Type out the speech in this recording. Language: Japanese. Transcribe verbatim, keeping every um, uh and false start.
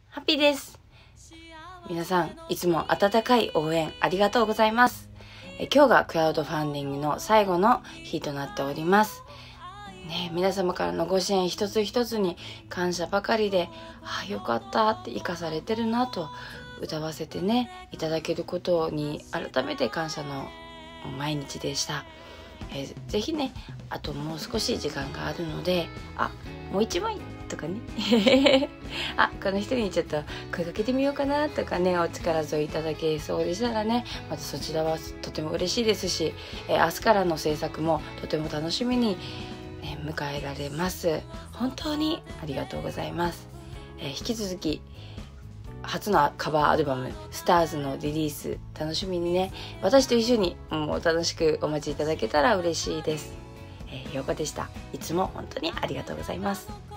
ハッピーです。皆さんいつも温かい応援ありがとうございます。え今日がクラウドファンディングの最後の日となっております。ね、皆様からのご支援一つ一つに感謝ばかりで、ああよかったって生かされてるなと歌わせてねいただけることに改めて感謝の毎日でした。えー、ぜひねあともう少し時間があるので、あもう一枚とかねあこの人にちょっと声かけてみようかなとかね、お力添えいただけそうでしたらね、またそちらはとても嬉しいですし、えー、明日からの制作もとても楽しみに、ね、迎えられます。本当にありがとうございます。えー、引き続き初のカバーアルバム「スターズ」のリリース楽しみにね、私と一緒にもう楽しくお待ちいただけたら嬉しいです。えー、ようこでした。いつも本当にありがとうございます。